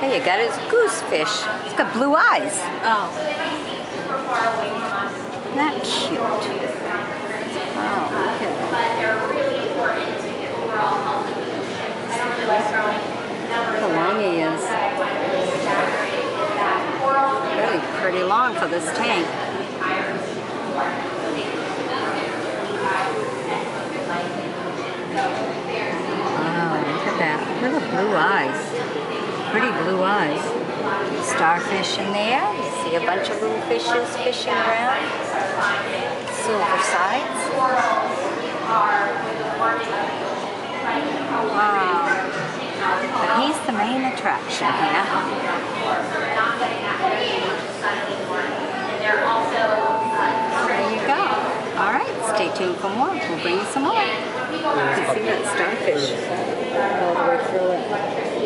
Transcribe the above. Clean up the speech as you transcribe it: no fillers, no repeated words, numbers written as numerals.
Hey, you got his goosefish. It's got blue eyes. Oh. Isn't that cute? Oh, look at that. Look how long he is. Really pretty long for this tank. Wow, look at that. Look at the blue eyes. Pretty blue eyes. Starfish in there. You see a bunch of little fishes fishing around. Silver sides. Wow. But he's the main attraction here. There you go. Alright, stay tuned for more. We'll bring you some more. You can see that starfish all the way through it.